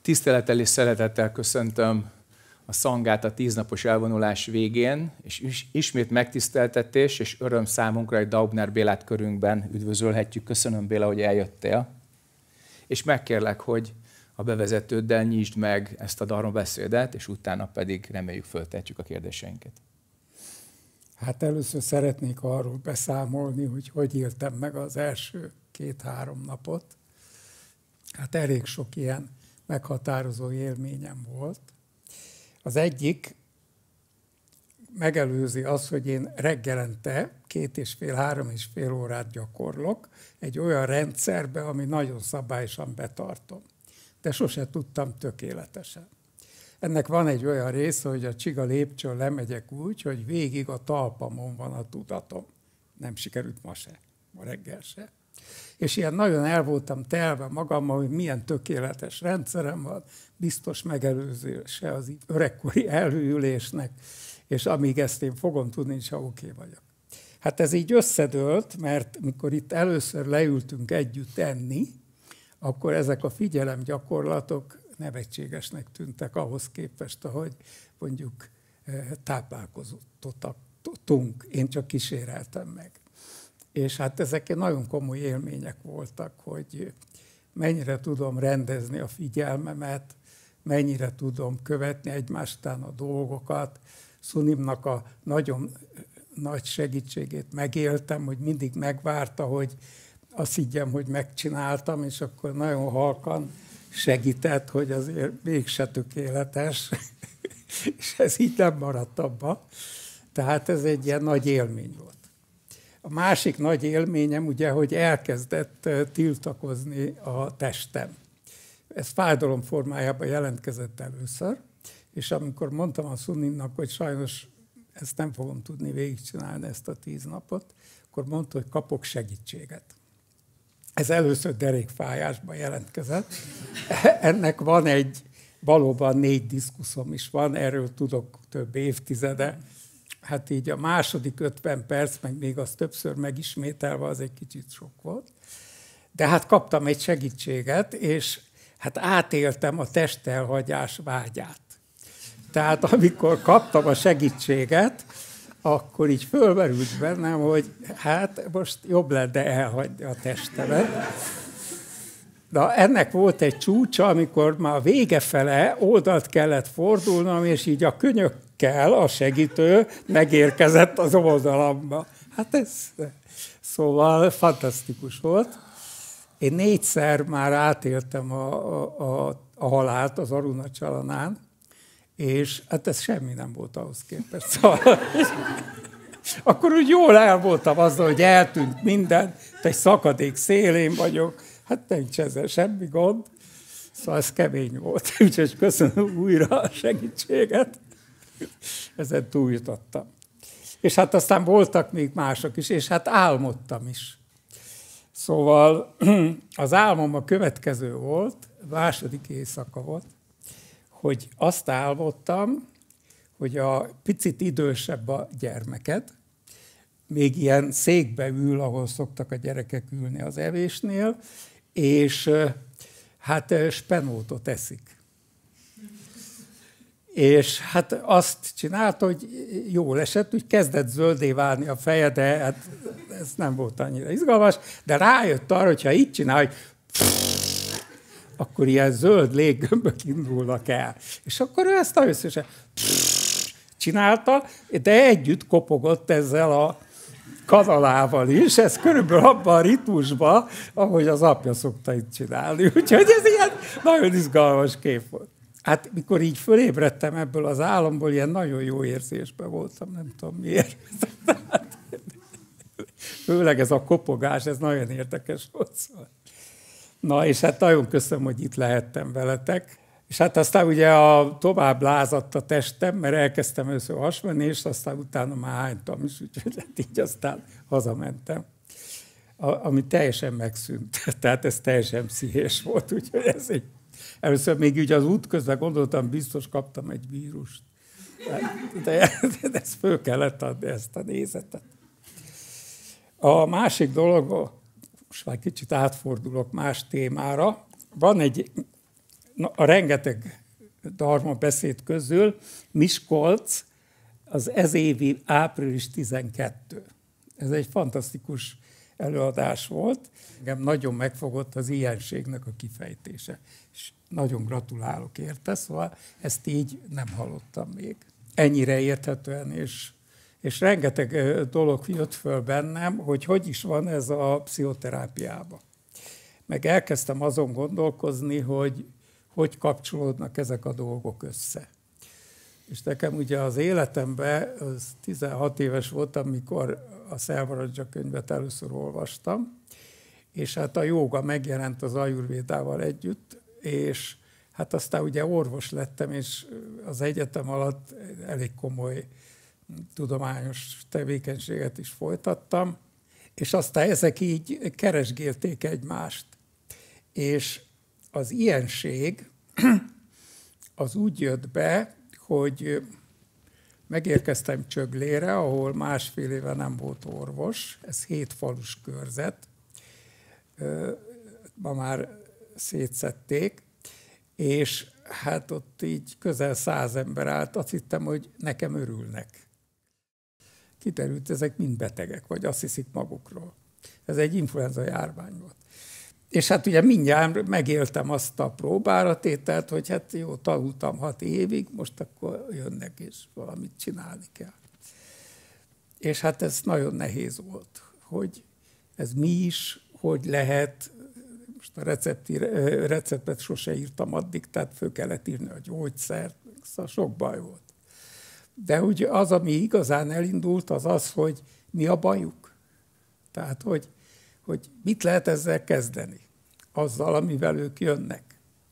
Tisztelettel és szeretettel köszöntöm a szangát a 10 napos elvonulás végén, és ismét megtiszteltetés és öröm számunkra, hogy Daubner Bélát körünkben üdvözölhetjük. Köszönöm, Béla, hogy eljöttél. És megkérlek, hogy a bevezetőddel nyisd meg ezt a dharmabeszédet, és utána pedig reméljük föltehetjük a kérdéseinket. Hát először szeretnék arról beszámolni, hogy éltem meg az első 2-3 napot. Hát elég sok ilyen meghatározó élményem volt. Az egyik megelőzi azt, hogy én reggelente 2,5-3,5 órát gyakorlok egy olyan rendszerbe, ami nagyon szabályosan betartom. De sose tudtam tökéletesen. Ennek van egy olyan része, hogy a Csiga lépcsőn lemegyek úgy, hogy végig a talpamon van a tudatom. Nem sikerült ma se, ma reggel se. És ilyen nagyon el voltam telve magammal, hogy milyen tökéletes rendszerem van, biztos megelőzése az öregkori elhűlésnek, és amíg ezt én fogom tudni, és oké vagyok. Hát ez így összedőlt, mert mikor itt először leültünk együtt enni, akkor ezek a figyelemgyakorlatok nevetségesnek tűntek ahhoz képest, ahogy mondjuk táplálkozottunk. Én csak kíséreltem meg. És hát ezek nagyon komoly élmények voltak, hogy mennyire tudom rendezni a figyelmemet, mennyire tudom követni egymás után a dolgokat. Szunimnak a nagyon nagy segítségét megéltem, hogy mindig megvárta, hogy azt higgyem, hogy megcsináltam, és akkor nagyon halkan segített, hogy azért mégse tökéletes, és ez így nem maradt abba. Tehát ez egy ilyen nagy élmény volt. A másik nagy élményem ugye, hogy elkezdett tiltakozni a testem. Ez fájdalom formájában jelentkezett először, és amikor mondtam a Szunimnak, hogy sajnos ezt nem fogom tudni végigcsinálni, ezt a 10 napot, akkor mondta, hogy kapok segítséget. Ez először derékfájásban jelentkezett. Ennek van valóban 4 diszkuszom is van, erről tudok több évtizede. Hát így a második 50 perc, meg még az többször megismételve, az egy kicsit sok volt. De hát kaptam egy segítséget, és hát átéltem a testelhagyás vágyát. Tehát amikor kaptam a segítséget, akkor így fölmerült bennem, hogy hát most jobb lenne elhagyni a testemet. De ennek volt egy csúcsa, amikor már a vége fele oldalt kellett fordulnom, és így a könyökkel a segítő megérkezett az oldalamba. Hát ez szóval fantasztikus volt. Én 4-szer már átéltem a halált az Arunachalanán, és hát ez semmi nem volt ahhoz képest. Szóval, akkor úgy jól el voltam azzal, hogy eltűnt minden, egy szakadék szélén vagyok, hát nincs ezzel semmi gond. Szóval ez kemény volt, úgyhogy köszönöm újra a segítséget. Ezen túljutottam. És hát aztán voltak még mások is, és hát álmodtam is. Szóval az álmom a következő volt, második éjszaka volt, hogy azt álmodtam, hogy a picit idősebb a gyermeket, még ilyen székbe ül, ahol szoktak a gyerekek ülni az evésnél, és hát spenótot eszik. És hát azt csinálta, hogy jól esett, úgy kezdett zöldé válni a feje, de hát ez nem volt annyira izgalmas, de rájött arra, hogy ha így csinál, hogy akkor ilyen zöld léggömbök indulnak el. És akkor ő ezt nagyon szépen csinálta, de együtt kopogott ezzel a kanalával is, ez körülbelül abban a ritmusban, ahogy az apja szokta itt csinálni. Úgyhogy ez ilyen nagyon izgalmas kép volt. Hát mikor így fölébredtem ebből az álomból, ilyen nagyon jó érzésben voltam, nem tudom miért. Főleg ez a kopogás, ez nagyon érdekes volt. Na, és hát nagyon köszönöm, hogy itt lehettem veletek. És hát aztán ugye tovább lázadt a testem, mert elkezdtem először hasmenni, és aztán utána már hánytam is, úgyhogy hát így aztán hazamentem. Ami teljesen megszűnt. Tehát ez teljesen pszichés volt, úgyhogy ez így. Először még úgy az út közben gondoltam, biztos kaptam egy vírust. De ezt föl kellett adni, ezt a nézetet. A másik dolog, most már kicsit átfordulok más témára, van egy a rengeteg dharma beszéd közül Miskolc az ez évi április 12. Ez egy fantasztikus előadás volt. Engem nagyon megfogott az ilyenségnek a kifejtése. És nagyon gratulálok érte, szóval ezt így nem hallottam még. Ennyire érthetően, és rengeteg dolog jött föl bennem, hogy is van ez a pszichoterápiában. Meg elkezdtem azon gondolkozni, hogy kapcsolódnak ezek a dolgok össze. És nekem ugye az életemben, az 16 éves voltam, amikor a Selvarajja könyvet először olvastam, és hát a jóga megjelent az ajurvédával együtt, és hát aztán ugye orvos lettem, és az egyetem alatt elég komoly tudományos tevékenységet is folytattam, és aztán ezek így keresgélték egymást. És az ilyenség az úgy jött be, hogy megérkeztem Csöglére, ahol másfél éve nem volt orvos, ez 7 falus körzet, ma már szétszették, és hát ott így közel 100 ember állt, azt hittem, hogy nekem örülnek. Kiderült, ezek mind betegek, vagy azt hiszik magukról. Ez egy influenza járvány volt. És hát ugye mindjárt megéltem azt a próbáratételt, hogy hát jó, tanultam 6 évig, most akkor jönnek és valamit csinálni kell. És hát ez nagyon nehéz volt, hogy ez mi is, hogy lehet, most a receptet sose írtam addig, tehát föl kellett írni a gyógyszert, szóval sok baj volt. De ugye az, ami igazán elindult, az az, hogy mi a bajuk. Tehát, hogy mit lehet ezzel kezdeni, azzal, amivel ők jönnek.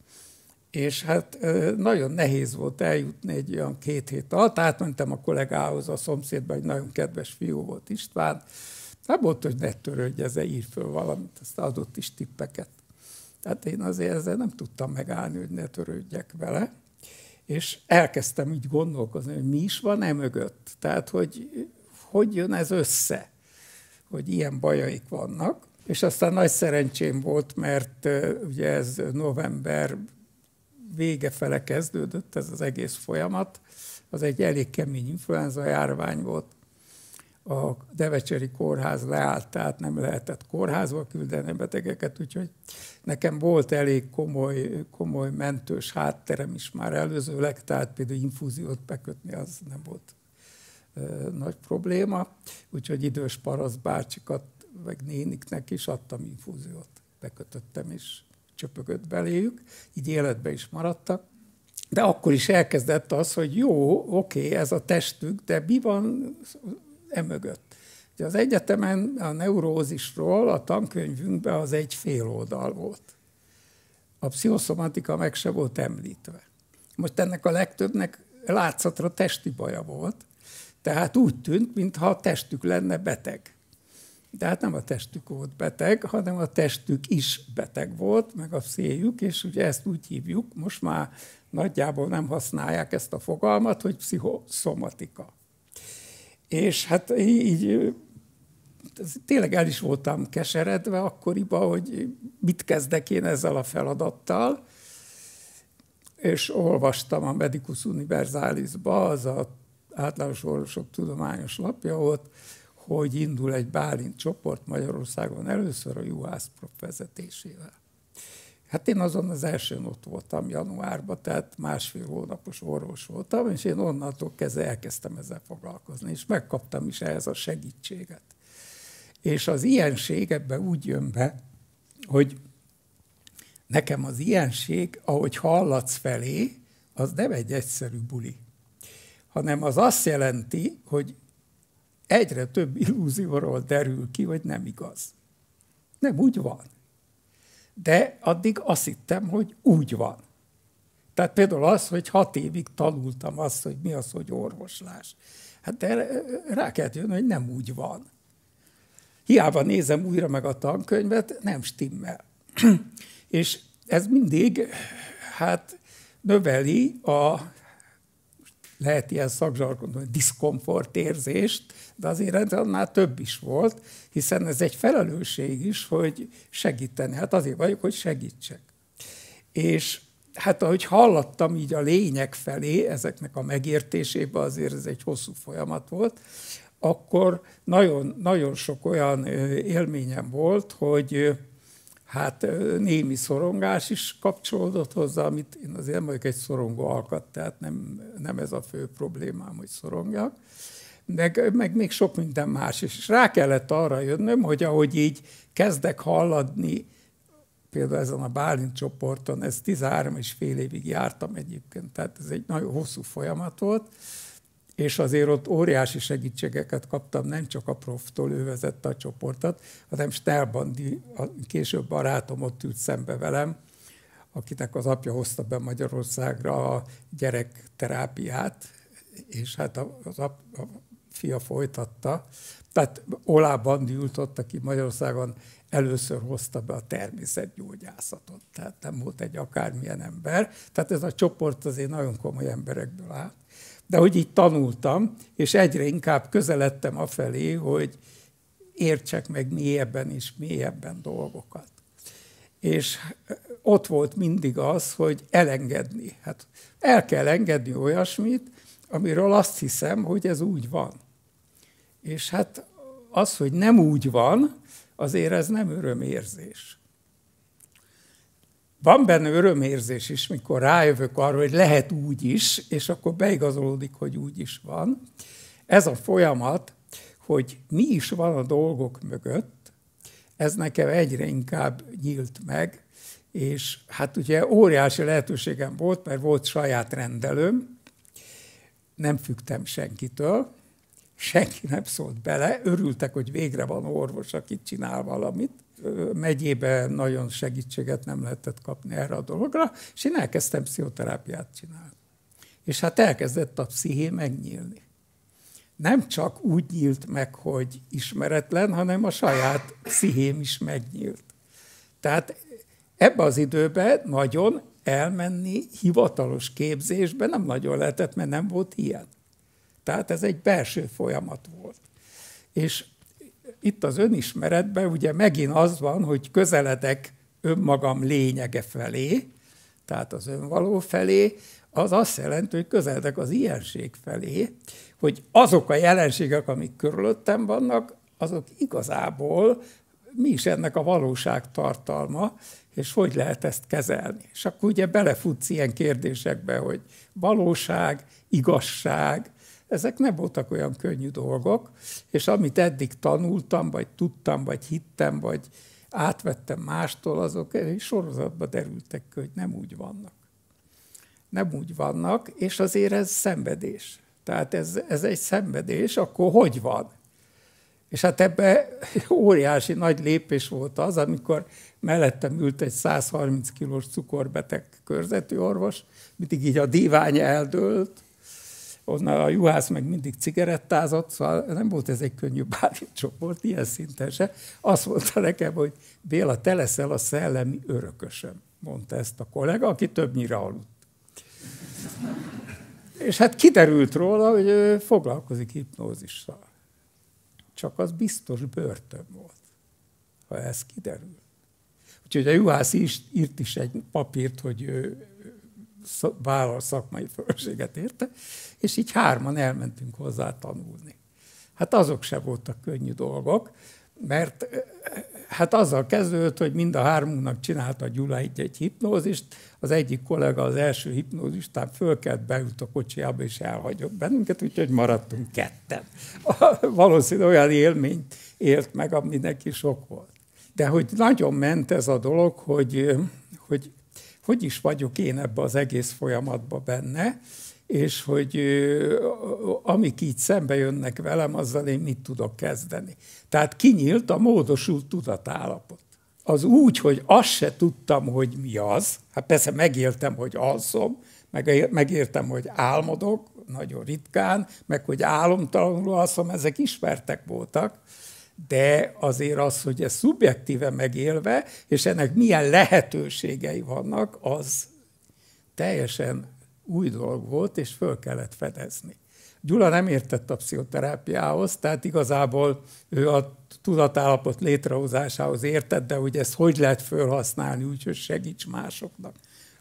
És hát nagyon nehéz volt eljutni egy olyan 2 hét alatt. Átmentem a kollégához, a szomszédban, egy nagyon kedves fiú volt, István. Nem volt, hogy ne törődj ezzel, ír föl valamit, azt adott is tippeket. Tehát én azért ezzel nem tudtam megállni, hogy ne törődjek vele. És elkezdtem így gondolkozni, hogy mi is van mögött. Tehát, hogy jön ez össze, hogy ilyen bajaik vannak. És aztán nagy szerencsém volt, mert ugye ez november vége fele kezdődött ez az egész folyamat. Az egy elég kemény influenza járvány volt. A Devecseri kórház leállt, tehát nem lehetett kórházba küldeni betegeket, úgyhogy nekem volt elég komoly mentős hátterem is már előzőleg, tehát például infúziót bekötni az nem volt nagy probléma, úgyhogy idős parasztbácsikat, meg néniknek is adtam infúziót, bekötöttem és csöpögött beléjük, így életbe is maradtak. De akkor is elkezdett az, hogy jó, oké, ez a testük, de mi van emögött? Ugye az egyetemen a neurózisról a tankönyvünkben az egy fél oldal volt. A pszichoszomatika meg se volt említve. Most ennek a legtöbbnek látszatra testi baja volt, tehát úgy tűnt, mintha a testük lenne beteg. De hát nem a testük volt beteg, hanem a testük is beteg volt, meg a széljük, és ugye ezt úgy hívjuk, most már nagyjából nem használják ezt a fogalmat, hogy pszichoszomatika. És hát így tényleg el is voltam keseredve akkoriban, hogy mit kezdek én ezzel a feladattal, és olvastam a Medicus Universalis-ba, az az általános orvosok tudományos lapja volt, hogy indul egy Bálint csoport Magyarországon először a Juhász Prof vezetésével. Hát én azon az elsőn ott voltam januárban, tehát 1,5 hónapos orvos voltam, és én onnantól kezdve elkezdtem ezzel foglalkozni, és megkaptam is ehhez a segítséget. És az ilyenség ebben úgy jön be, hogy nekem az ilyenség, ahogy hallatsz felé, az nem egy egyszerű buli, hanem az azt jelenti, hogy egyre több illúzióról derül ki, hogy nem igaz. Nem úgy van. De addig azt hittem, hogy úgy van. Tehát például az, hogy 6 évig tanultam azt, hogy mi az, hogy orvoslás. Hát de rá kellett jönni, hogy nem úgy van. Hiába nézem újra meg a tankönyvet, nem stimmel. És ez mindig hát növeli lehet ilyen szakzsargonban, diszkomfort érzést, de azért annál több is volt, hiszen ez egy felelősség is, hogy segíteni. Hát azért vagyok, hogy segítsek. És hát ahogy hallottam így a lényeg felé, ezeknek a megértésében, azért ez egy hosszú folyamat volt, akkor nagyon, nagyon sok olyan élményem volt, hogy hát némi szorongás is kapcsolódott hozzá, amit én azért nem vagyok egy szorongó alkat, tehát nem ez a fő problémám, hogy szorongjak, meg még sok minden más is. És rá kellett arra jönnöm, hogy ahogy így kezdek halladni, például ezen a Bálint csoporton, ez 13,5 évig jártam egyébként, tehát ez egy nagyon hosszú folyamat volt, és azért ott óriási segítségeket kaptam, nem csak a proftól, ő vezette a csoportot, hanem Stelbandi, később barátom ott ült szembe velem, akinek az apja hozta be Magyarországra a gyerekterápiát, és hát a fia folytatta. Tehát Olá Bandi ült ott, aki Magyarországon először hozta be a természetgyógyászatot. Tehát nem volt egy akármilyen ember. Tehát ez a csoport azért nagyon komoly emberekből áll. De hogy így tanultam, és egyre inkább közeledtem afelé, hogy értsek meg mélyebben és mélyebben dolgokat. És ott volt mindig az, hogy elengedni. Hát el kell engedni olyasmit, amiről azt hiszem, hogy ez úgy van. És hát az, hogy nem úgy van, azért ez nem örömérzés. Van benne örömérzés is, mikor rájövök arra, hogy lehet úgy is, és akkor beigazolódik, hogy úgy is van. Ez a folyamat, hogy mi is van a dolgok mögött, ez nekem egyre inkább nyílt meg, és hát ugye óriási lehetőségem volt, mert volt saját rendelőm, nem függtem senkitől, senki nem szólt bele, örültek, hogy végre van orvos, aki csinál valamit. Megyében nagyon segítséget nem lehetett kapni erre a dologra, és én elkezdtem pszichoterápiát csinálni. És hát elkezdett a psziché megnyílni. Nem csak úgy nyílt meg, hogy ismeretlen, hanem a saját pszichém is megnyílt. Tehát ebben az időben nagyon elmenni hivatalos képzésbe nem nagyon lehetett, mert nem volt ilyen. Tehát ez egy belső folyamat volt. És itt az önismeretben ugye megint az van, hogy közeledek önmagam lényege felé, tehát az önvaló felé, az azt jelenti, hogy közeledek az ilyenség felé, hogy azok a jelenségek, amik körülöttem vannak, azok igazából mi is ennek a valóság tartalma, és hogy lehet ezt kezelni. És akkor ugye belefutsz ilyen kérdésekbe, hogy valóság, igazság, ezek nem voltak olyan könnyű dolgok, és amit eddig tanultam, vagy tudtam, vagy hittem, vagy átvettem mástól, azok egy sorozatba derültek ki, hogy nem úgy vannak. Nem úgy vannak, és azért ez szenvedés. Tehát ez egy szenvedés, akkor hogy van? És hát ebben óriási nagy lépés volt az, amikor mellettem ült egy 130 kilós cukorbeteg körzetű orvos, mindig így a divány eldőlt, onnan a juhász meg mindig cigarettázott, szóval nem volt ez egy könnyű Bálint csoport, ilyen szinten se. Azt mondta nekem, hogy Béla, te leszel a szellemi örökösöm, mondta ezt a kollega, aki többnyire aludt. És hát kiderült róla, hogy ő foglalkozik hipnózissal. Csak az biztos börtön volt, ha ez kiderül. Úgyhogy a juhász írt is egy papírt, hogy ő vállal szakmai fölösséget érte, és így hárman elmentünk hozzá tanulni. Hát azok se voltak könnyű dolgok, mert hát azzal kezdődött, hogy mind a hármunknak csinálta Gyula egy hipnózist, az egyik kollega az első hipnózistán fölkelt, beült a kocsiába és elhagyott bennünket, úgyhogy maradtunk ketten. Valószínűleg olyan élményt élt meg, ami neki sok volt. De hogy nagyon ment ez a dolog, hogy is vagyok én ebbe az egész folyamatban benne, és hogy amik így szembe jönnek velem, azzal én mit tudok kezdeni. Tehát kinyílt a módosult tudatállapot. Az úgy, hogy azt se tudtam, hogy mi az, hát persze megéltem, hogy alszom, megértem, hogy álmodok, nagyon ritkán, meg hogy álomtalanul alszom, ezek ismertek voltak, de azért az, hogy ez szubjektíve megélve, és ennek milyen lehetőségei vannak, az teljesen új dolog volt, és föl kellett fedezni. Gyula nem értett a pszichoterápiához, tehát igazából ő a tudatállapot létrehozásához értett, de hogy ezt hogy lehet felhasználni úgy, hogy segíts másoknak.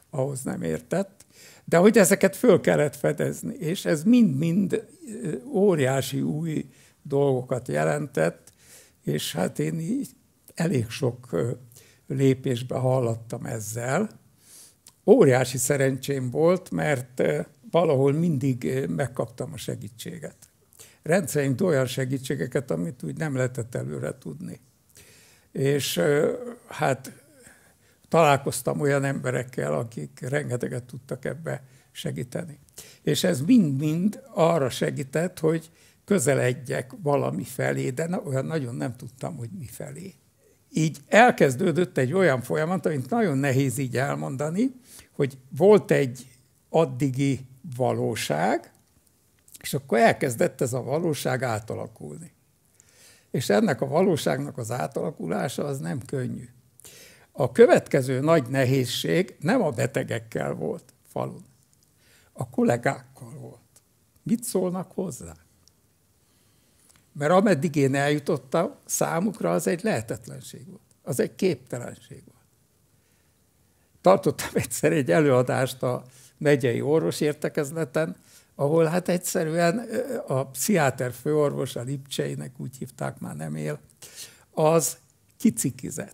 ahhoz nem értett. De hogy ezeket föl kellett fedezni, és ez mind-mind óriási új dolgokat jelentett, és hát én így elég sok lépésbe hallattam ezzel. Óriási szerencsém volt, mert valahol mindig megkaptam a segítséget. Rendszerint olyan segítségeket, amit úgy nem lehetett előre tudni. És hát találkoztam olyan emberekkel, akik rengeteget tudtak ebbe segíteni. És ez mind-mind arra segített, hogy közeledjek valami felé, de olyan nagyon nem tudtam, hogy mi felé. Így elkezdődött egy olyan folyamat, amit nagyon nehéz így elmondani, hogy volt egy addigi valóság, és akkor elkezdett ez a valóság átalakulni. És ennek a valóságnak az átalakulása az nem könnyű. A következő nagy nehézség nem a betegekkel volt falun, a kollégákkal volt. Mit szólnak hozzá? Mert ameddig én eljutottam, számukra az egy lehetetlenség volt. Az egy képtelenség volt. Tartottam egyszer egy előadást a megyei orvosértekezleten, ahol hát egyszerűen a pszichiáter főorvos, a Lipcseinek úgy hívták, már nem él, az kicikizett.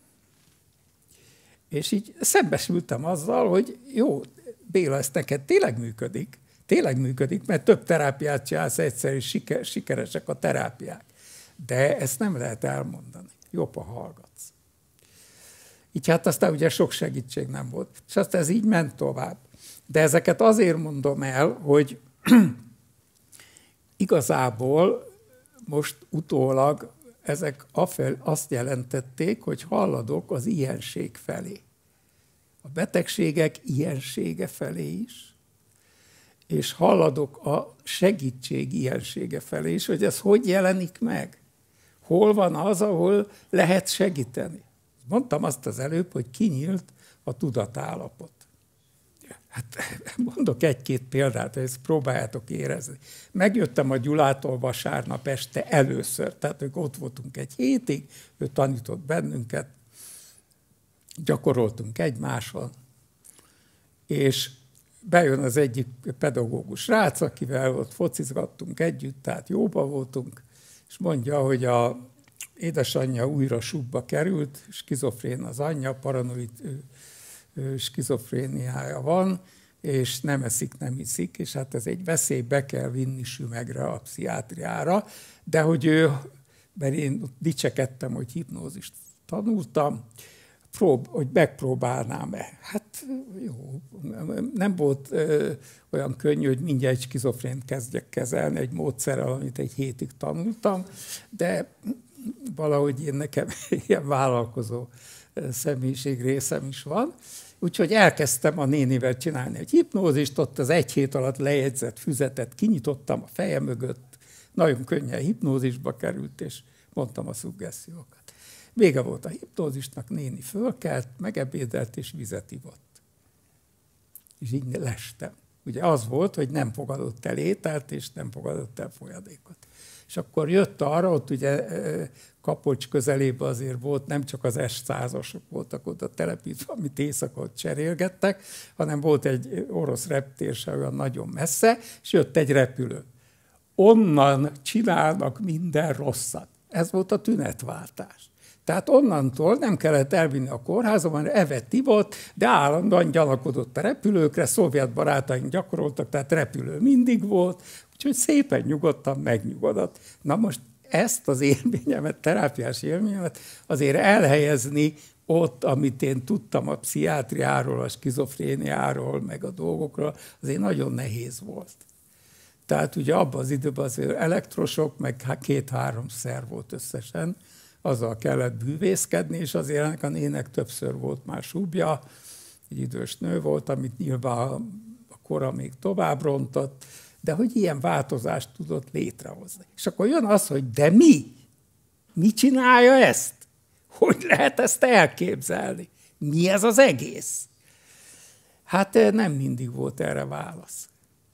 És így szembesültem azzal, hogy jó, Béla, ez neked tényleg működik, mert több terápiát csinálsz egyszer, és sikeresek a terápiák. De ezt nem lehet elmondani. Jobb, ha hallgatsz. Így hát aztán ugye sok segítség nem volt. És aztán ez így ment tovább. De ezeket azért mondom el, hogy igazából most utólag ezek azt jelentették, hogy halladok az ilyenség felé. A betegségek ilyensége felé is, és halladok a segítség ilyensége felé is, hogy ez hogy jelenik meg. Hol van az, ahol lehet segíteni. Mondtam azt az előbb, hogy kinyílt a tudatállapot. Hát mondok egy-két példát, hogy ezt próbáljátok érezni. Megjöttem a Gyulától vasárnap este először, tehát ők ott voltunk egy hétig, ő tanított bennünket, gyakoroltunk egymáson, és bejön az egyik pedagógus srác, akivel ott focizgattunk együtt, tehát jóba voltunk, és mondja, hogy a édesanyja újra súlyba került, skizofrén az anyja, paranoid skizofréniája van, és nem eszik, nem iszik, és hát ez egy veszély, be kell vinni sümegre a pszichiátriára, de hogy mert én dicsekedtem, hogy hipnózist tanultam, hogy megpróbálnám-e. Hát jó, nem volt olyan könnyű, hogy mindjárt egy skizofrént kezdjek kezelni egy módszerrel, amit egy hétig tanultam, de valahogy nekem ilyen vállalkozó személyiség részem is van. Úgyhogy elkezdtem a nénivel csinálni egy hipnózist, ott az egy hét alatt lejegyzett füzetet kinyitottam a fejem mögött, nagyon könnyen hipnózisba került, és mondtam a szuggessziókat. Vége volt a hipnózisnak, néni fölkelt, megebédelt és vizet ivott. És így lestem. Ugye az volt, hogy nem fogadott el ételt, és nem fogadott el folyadékot. És akkor jött arra, ott ugye Kapocs közelében azért volt, nem csak az S100-asok voltak oda telepítve, amit éjszaka ott cserélgettek, hanem volt egy orosz reptér se olyan nagyon messze, és jött egy repülő. Onnan csinálnak minden rosszat. Ez volt a tünetváltás. Tehát onnantól nem kellett elvinni a kórházba, mert evett, ivott, de állandóan gyanakodott a repülőkre, szovjet barátaink gyakoroltak, tehát repülő mindig volt, úgyhogy szépen nyugodtan megnyugodott. Na most ezt az élményemet, terápiás élményemet azért elhelyezni ott, amit én tudtam a pszichiátriáról, a skizofréniáról, meg a dolgokról, azért nagyon nehéz volt. Tehát ugye abban az időben azért elektrosok, meg 2-3 szer volt összesen, azzal kellett bűvészkedni, és azért ennek a nének többször volt már súbja, egy idős nő volt, amit nyilván a kora még tovább rontott, de hogy ilyen változást tudott létrehozni. És akkor jön az, hogy de mi? Mi csinálja ezt? Hogy lehet ezt elképzelni? Mi ez az egész? Hát nem mindig volt erre válasz.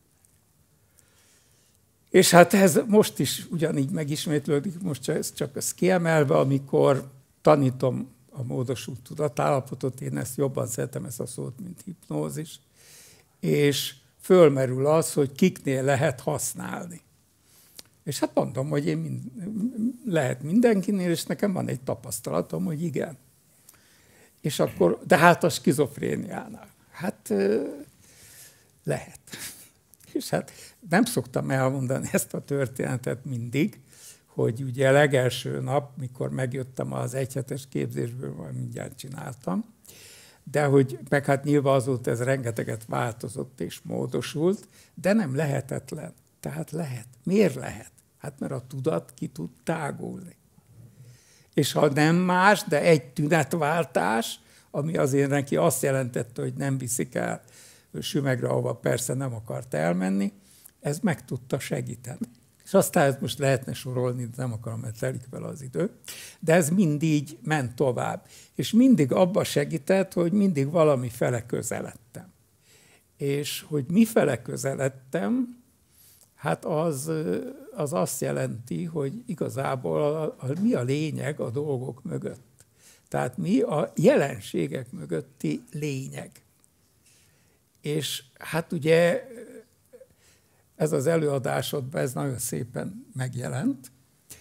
És hát ez most is ugyanígy megismétlődik, most csak ezt kiemelve, amikor tanítom a módosult tudatállapotot, én ezt jobban szeretem ezt a szót, mint hipnózis, és fölmerül az, hogy kiknél lehet használni. És hát mondom, hogy lehet mindenkinél, és nekem van egy tapasztalatom, hogy igen. És akkor, de hát a skizofréniánál. Hát lehet. És hát nem szoktam elmondani ezt a történetet mindig, hogy ugye a legelső nap, mikor megjöttem az egyhetes képzésből, majd mindjárt csináltam, de hogy meg hát nyilván azóta ez rengeteget változott és módosult, de nem lehetetlen. Tehát lehet. Miért lehet? Hát mert a tudat ki tud tágulni. És ha nem más, de egy tünetváltás, ami azért neki azt jelentette, hogy nem viszik el Sümegre, ahova persze nem akart elmenni, ez meg tudta segíteni. És aztán ezt most lehetne sorolni, de nem akarom, mert telik vele az idő. De ez mindig ment tovább. És mindig abba segített, hogy mindig valami fele közeledtem. És hogy mifele közeledtem, hát az azt jelenti, hogy igazából mi a lényeg a dolgok mögött. Tehát mi a jelenségek mögötti lényeg. És hát ugye ez az előadásodban ez nagyon szépen megjelent.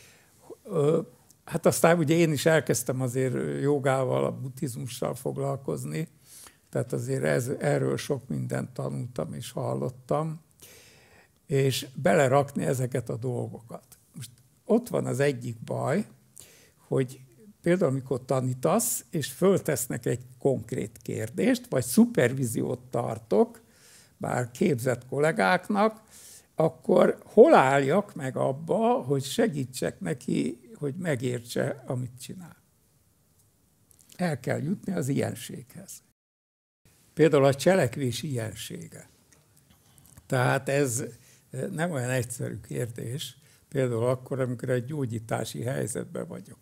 Hát aztán ugye én is elkezdtem azért jogával, a buddhizmussal foglalkozni, tehát azért erről sok mindent tanultam és hallottam, és belerakni ezeket a dolgokat. Most ott van az egyik baj, hogy például amikor tanítasz, és föltesznek egy konkrét kérdést, vagy szupervíziót tartok, bár képzett kollégáknak, akkor hol álljak meg abba, hogy segítsek neki, hogy megértse, amit csinál. El kell jutni az ilyenséghez. Például a cselekvés ilyensége. Tehát ez nem olyan egyszerű kérdés, például akkor, amikor egy gyógyítási helyzetben vagyok.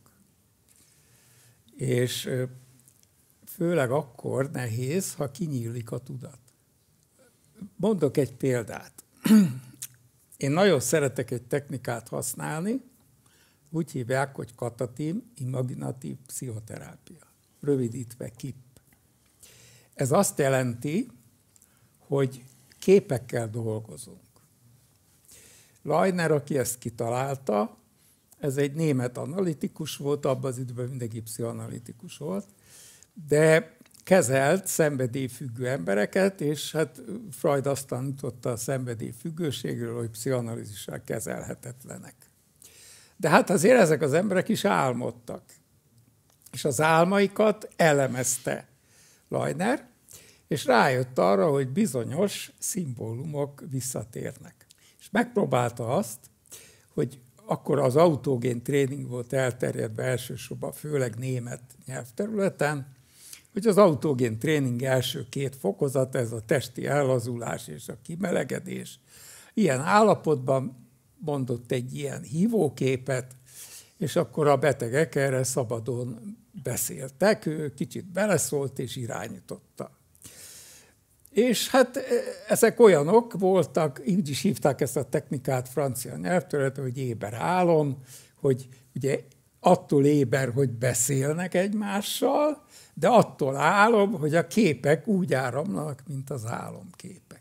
És főleg akkor nehéz, ha kinyílik a tudat. Mondok egy példát. Én nagyon szeretek egy technikát használni, úgy hívják, hogy katatim, imaginatív pszichoterápia. Rövidítve KIP. Ez azt jelenti, hogy képekkel dolgozunk. Leiner, aki ezt kitalálta, ez egy német analitikus volt, abban az időben mindenki pszichoanalitikus volt, de kezelt szenvedélyfüggő embereket, és hát Freud azt tanította a szenvedélyfüggőségről, hogy pszichoanalízissel kezelhetetlenek. De hát azért ezek az emberek is álmodtak. És az álmaikat elemezte Leiner, és rájött arra, hogy bizonyos szimbólumok visszatérnek. És megpróbálta azt, hogy akkor az autogén tréning volt elterjedve elsősorban, főleg német nyelvterületen, hogy az autogén tréning első 2 fokozat, ez a testi ellazulás és a kimelegedés. Ilyen állapotban mondott egy ilyen hívóképet, és akkor a betegek erre szabadon beszéltek, ő kicsit beleszólt és irányította. És hát ezek olyanok voltak, így is hívták ezt a technikát francia nyelvterületen, hogy éber álom, hogy ugye attól éber, hogy beszélnek egymással, de attól álom, hogy a képek úgy áramlanak, mint az álomképek.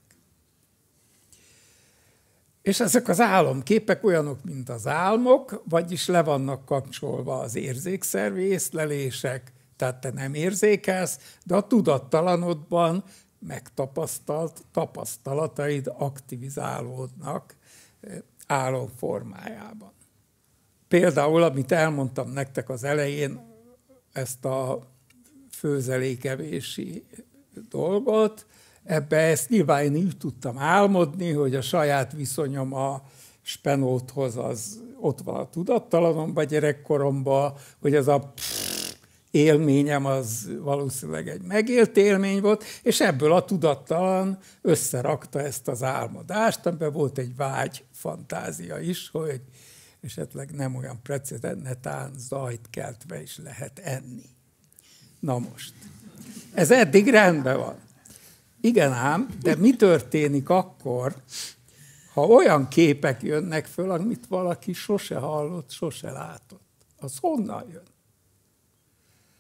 És ezek az álomképek olyanok, mint az álmok, vagyis le vannak kapcsolva az érzékszervi észlelések, tehát te nem érzékelsz, de a tudattalanodban megtapasztalt tapasztalataid aktivizálódnak álom formájában. Például, amit elmondtam nektek az elején, ezt a főzelékevési dolgot, ebbe ezt nyilván én így tudtam álmodni, hogy a saját viszonyom a spenóthoz az ott van a tudattalanomban gyerekkoromban, hogy ez a élményem az valószínűleg egy megélt élmény volt, és ebből a tudattalan összerakta ezt az álmodást, amiben volt egy vágy fantázia is, hogy esetleg nem olyan precedentán zajt keltve is lehet enni. Na most, ez eddig rendben van. Igen ám, de mi történik akkor, ha olyan képek jönnek föl, amit valaki sose hallott, sose látott? Az honnan jön?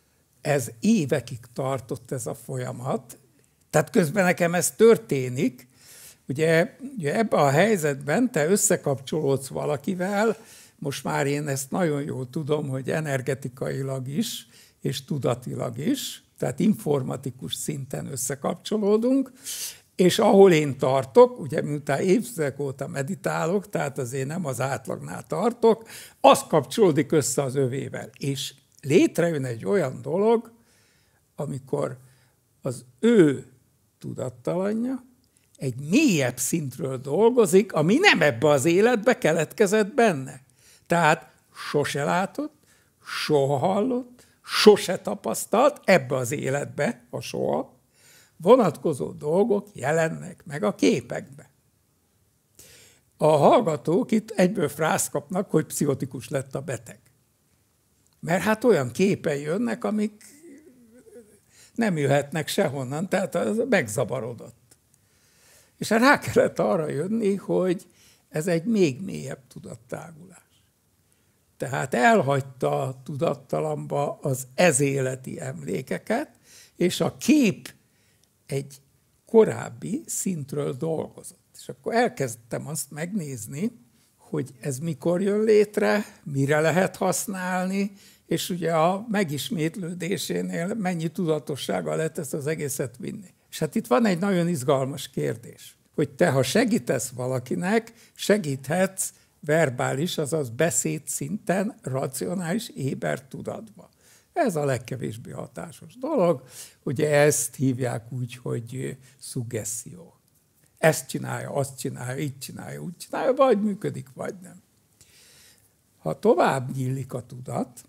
ez évekig tartott ez a folyamat, tehát közben nekem ez történik. Ugye ebben a helyzetben te összekapcsolódsz valakivel, most már én ezt nagyon jól tudom, hogy energetikailag is, és tudatilag is, tehát informatikus szinten összekapcsolódunk, és ahol én tartok, ugye miután évtizedek óta meditálok, tehát azért nem az átlagnál tartok, az kapcsolódik össze az övével. És létrejön egy olyan dolog, amikor az ő tudattalanja egy mélyebb szintről dolgozik, ami nem ebbe az életbe keletkezett benne. Tehát sose látott, soha hallott, sose tapasztalt ebbe az életbe, a soha, vonatkozó dolgok jelennek meg a képekbe. A hallgatók itt egyből frászt kapnak, hogy pszichotikus lett a beteg. Mert hát olyan képei jönnek, amik nem jöhetnek sehonnan, tehát az megzavarodott. És rá kellett arra jönni, hogy ez egy még mélyebb tudattágulás. Tehát elhagyta a tudattalamba az ezéleti emlékeket, és a kép egy korábbi szintről dolgozott. És akkor elkezdtem azt megnézni, hogy ez mikor jön létre, mire lehet használni, és ugye a megismétlődésénél mennyi tudatossággal lehet ezt az egészet vinni. És hát itt van egy nagyon izgalmas kérdés, hogy te, ha segítesz valakinek, segíthetsz verbális, azaz beszéd szinten, racionális, éber tudatba. Ez a legkevésbé hatásos dolog. Ugye ezt hívják úgy, hogy szuggesszió. Ezt csinálja, azt csinálja, így csinálja, úgy csinálja, vagy működik, vagy nem. Ha tovább nyílik a tudat,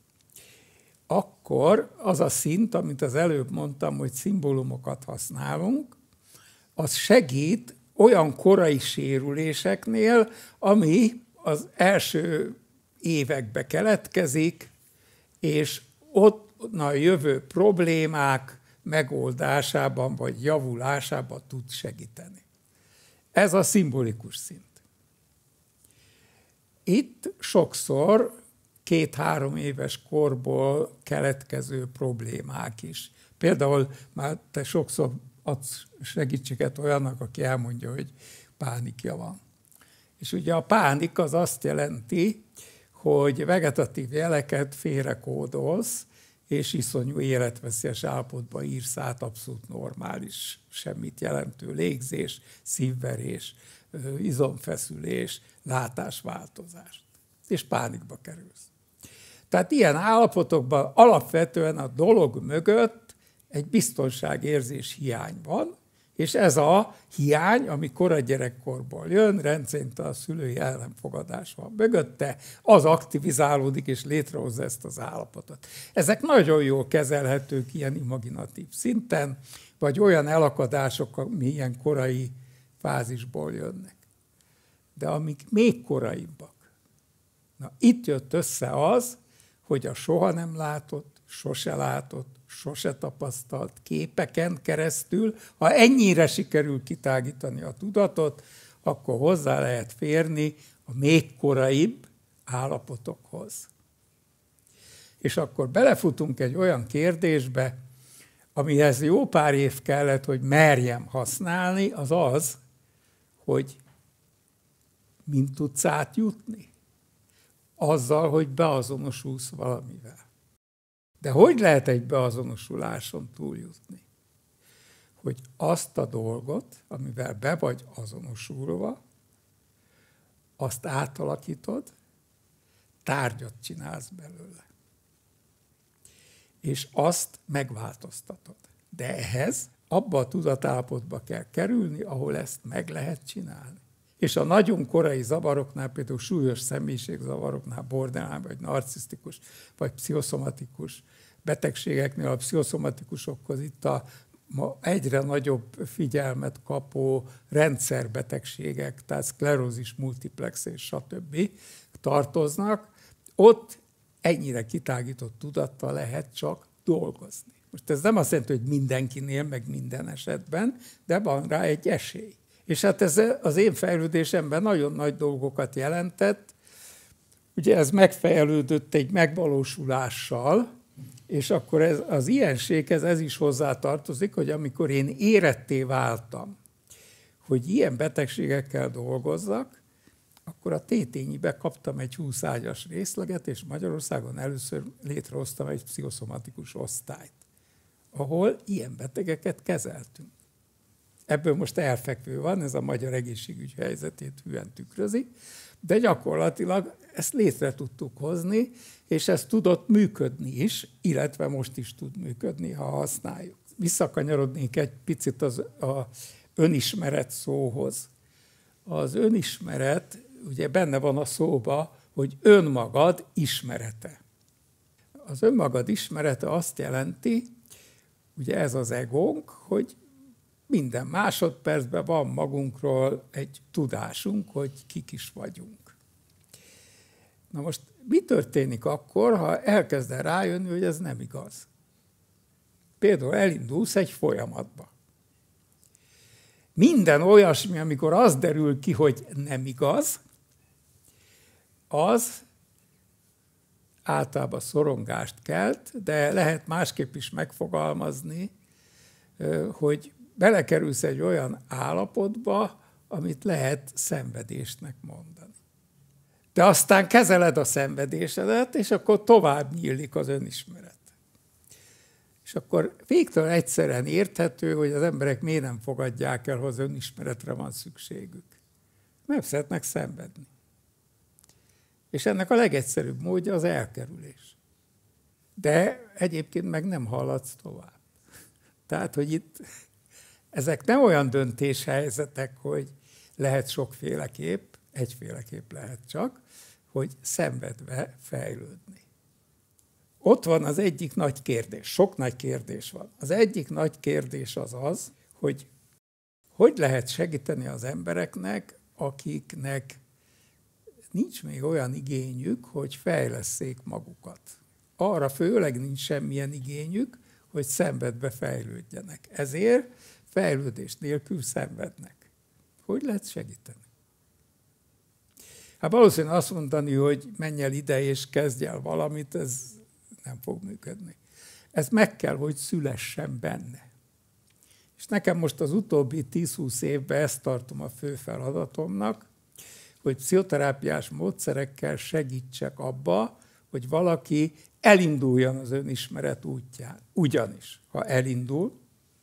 akkor az a szint, amit az előbb mondtam, hogy szimbólumokat használunk, az segít olyan korai sérüléseknél, ami az első évekbe keletkezik, és ott a jövő problémák megoldásában vagy javulásában tud segíteni. Ez a szimbolikus szint. Itt sokszor 2-3 éves korból keletkező problémák is. Például már te sokszor adsz segítséget olyannak, aki elmondja, hogy pánikja van. És ugye a pánik az azt jelenti, hogy vegetatív jeleket félrekódolsz, és iszonyú életveszélyes állapotba írsz át abszolút normális, semmit jelentő légzés, szívverés, izomfeszülés, látásváltozást. És pánikba kerülsz. Tehát ilyen állapotokban alapvetően a dolog mögött egy biztonságérzés hiány van, és ez a hiány, ami korai gyerekkorból jön, rendszerint a szülői ellenfogadás van mögötte, az aktivizálódik és létrehozza ezt az állapotot. Ezek nagyon jól kezelhetők ilyen imaginatív szinten, vagy olyan elakadások, ami ilyen korai fázisból jönnek. De amik még koraibbak. Na, itt jött össze az, hogy a soha nem látott, sose tapasztalt képeken keresztül, ha ennyire sikerül kitágítani a tudatot, akkor hozzá lehet férni a még koraibb állapotokhoz. És akkor belefutunk egy olyan kérdésbe, amihez jó pár év kellett, hogy merjem használni, az az, hogy mint tudsz átjutni? Azzal, hogy beazonosulsz valamivel. De hogy lehet egy beazonosuláson túljutni? Hogy azt a dolgot, amivel be vagy azonosulva, azt átalakítod, tárgyat csinálsz belőle. És azt megváltoztatod. De ehhez abba a tudatállapotba kell kerülni, ahol ezt meg lehet csinálni. És a nagyon korai zavaroknál, például súlyos személyiségzavaroknál, borderline, vagy narcisztikus, vagy pszichoszomatikus betegségeknél, a pszichoszomatikusokhoz itt a ma egyre nagyobb figyelmet kapó rendszerbetegségek, tehát szklerózis, multiplex és stb. Tartoznak, ott ennyire kitágított tudattal lehet csak dolgozni. Most ez nem azt jelenti, hogy mindenkinél, meg minden esetben, de van rá egy esély. És hát ez az én fejlődésemben nagyon nagy dolgokat jelentett. Ugye ez megfejlődött egy megvalósulással, És akkor az ilyenséghez ez is hozzátartozik, hogy amikor én éretté váltam, hogy ilyen betegségekkel dolgozzak, akkor a Tétényibe kaptam egy 20 ágyas részleget, és Magyarországon először létrehoztam egy pszichoszomatikus osztályt, ahol ilyen betegeket kezeltünk. Ebből most elfekvő van, ez a magyar egészségügy helyzetét hűen tükrözi, de gyakorlatilag ezt létre tudtuk hozni, és ez tudott működni is, illetve most is tud működni, ha használjuk. Visszakanyarodnék egy picit az önismeret szóhoz. Az önismeret, ugye benne van a szóba, hogy önmagad ismerete. Az önmagad ismerete azt jelenti, ugye ez az egónk, hogy minden másodpercben van magunkról egy tudásunk, hogy kik is vagyunk. Na most mi történik akkor, ha elkezded rájönni, hogy ez nem igaz? Például elindulsz egy folyamatba. Minden olyasmi, amikor az derül ki, hogy nem igaz, az általában szorongást kelt, de lehet másképp is megfogalmazni, hogy belekerülsz egy olyan állapotba, amit lehet szenvedésnek mondani. De aztán kezeled a szenvedésedet, és akkor tovább nyílik az önismeret. És akkor végtelen egyszerűen érthető, hogy az emberek miért nem fogadják el, hogy az önismeretre van szükségük. Nem szeretnek szenvedni. És ennek a legegyszerűbb módja az elkerülés. De egyébként meg nem haladsz tovább. Tehát, hogy itt ezek nem olyan döntéshelyzetek, hogy lehet sokféleképp, egyféleképp lehet csak, hogy szenvedve fejlődni. Ott van az egyik nagy kérdés, sok nagy kérdés van. Az egyik nagy kérdés az, hogy lehet segíteni az embereknek, akiknek nincs még olyan igényük, hogy fejlesszék magukat. Arra főleg nincs semmilyen igényük, hogy szenvedve fejlődjenek. Ezért fejlődés nélkül szenvednek. Hogy lehet segíteni? Hát valószínűleg azt mondani, hogy menj el ide és kezdj el valamit, ez nem fog működni. Ez meg kell, hogy szülessen benne. És nekem most az utóbbi 10-20 évben ezt tartom a fő feladatomnak, hogy pszichoterápiás módszerekkel segítsek abba, hogy valaki elinduljon az önismeret útján. Ugyanis, ha elindul,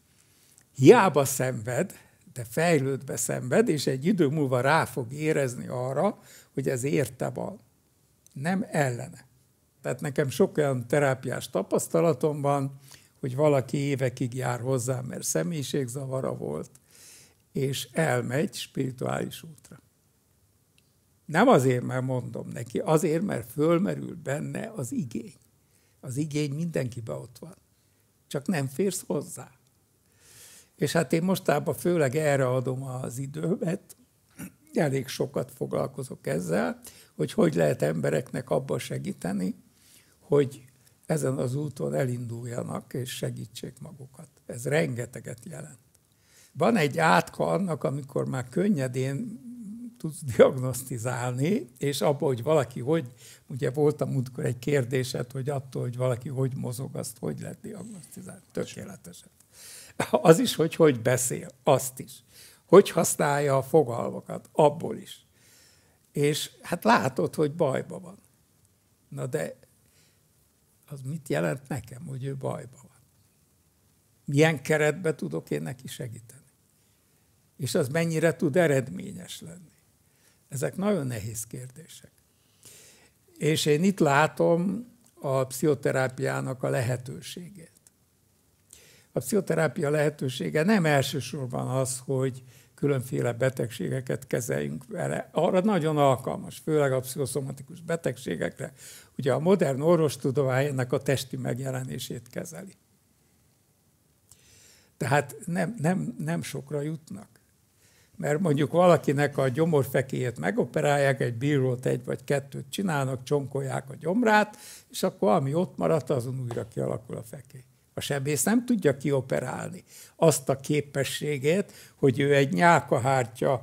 hiába szenved, de fejlődve szenved, és egy idő múlva rá fog érezni arra, hogy ez érte van, nem ellene. Tehát nekem sok olyan terápiás tapasztalatom van, hogy valaki évekig jár hozzám, mert személyiségzavara volt, és elmegy spirituális útra. Nem azért, mert mondom neki, azért, mert fölmerül benne az igény. Az igény mindenkiben ott van. Csak nem férsz hozzá. És hát én mostában főleg erre adom az időmet, elég sokat foglalkozok ezzel, hogy lehet embereknek abban segíteni, hogy ezen az úton elinduljanak és segítsék magukat. Ez rengeteget jelent. Van egy átka annak, amikor már könnyedén tudsz diagnosztizálni, és abban, hogy valaki ugye volt a múltkor egy kérdésed, hogy attól, hogy valaki hogy mozog, azt hogy lehet diagnosztizálni. Tökéletesen. Az is, hogy beszél, azt is. Hogy használja a fogalmakat, abból is. És hát látod, hogy bajban van. Na de az mit jelent nekem, hogy ő bajban van? Milyen keretben tudok én neki segíteni? És az mennyire tud eredményes lenni? Ezek nagyon nehéz kérdések. És én itt látom a pszichoterápiának a lehetőségét. A pszichoterápia lehetősége nem elsősorban az, hogy különféle betegségeket kezeljünk vele. Arra nagyon alkalmas, főleg a pszichoszomatikus betegségekre. Ugye a modern orvostudomány ennek a testi megjelenését kezeli. Tehát nem sokra jutnak. Mert mondjuk valakinek a gyomorfekélyét megoperálják, egy bírót, egy vagy kettőt csinálnak, csonkolják a gyomrát, és akkor ami ott maradt, azon újra kialakul a fekély. A sebész nem tudja kioperálni azt a képességét, hogy ő egy nyálkahártya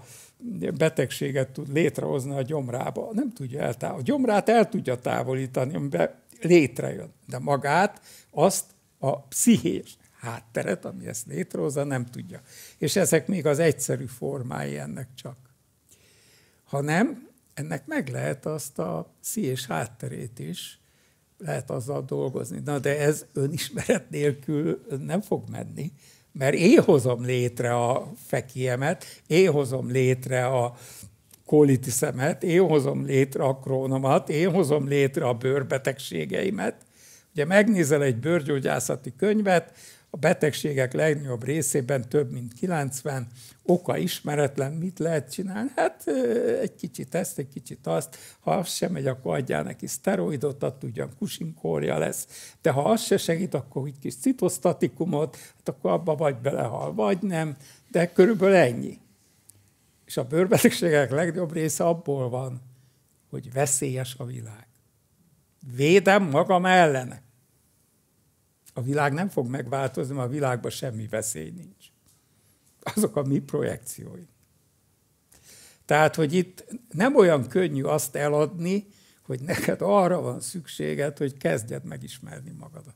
betegséget tud létrehozni a gyomrába. Nem tudja eltávolítani. A gyomrát el tudja távolítani, amiben létrejön. De magát, azt a pszichés hátteret, ami ezt létrehozza, nem tudja. És ezek még az egyszerű formái ennek csak. Hanem ennek meg lehet azt a pszichés hátterét is, lehet azzal dolgozni. Na, de ez önismeret nélkül nem fog menni, mert én hozom létre a fekiemet, én hozom létre a kolitiszemet, én hozom létre a krónomat, én hozom létre a bőrbetegségeimet. Ugye megnézel egy bőrgyógyászati könyvet, a betegségek legnagyobb részében több mint 90, oka ismeretlen, mit lehet csinálni? Hát egy kicsit ezt, egy kicsit azt, ha az sem megy, akkor adjál neki szteroidot, attól ugyan Cushing-kórja lesz, de ha az se segít, akkor egy kis citosztatikumot, hát akkor abba vagy belehal, vagy nem, de körülbelül ennyi. És a bőrbetegségek legnagyobb része abból van, hogy veszélyes a világ. Védem magam ellene. A világ nem fog megváltozni, mert a világban semmi veszély nincs. Azok a mi projekcióink. Tehát, hogy itt nem olyan könnyű azt eladni, hogy neked arra van szükséged, hogy kezdjed megismerni magadat.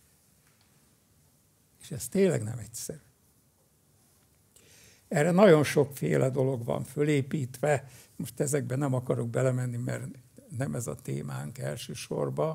És ez tényleg nem egyszerű. Erre nagyon sokféle dolog van fölépítve, most ezekben nem akarok belemenni, mert nem ez a témánk elsősorban,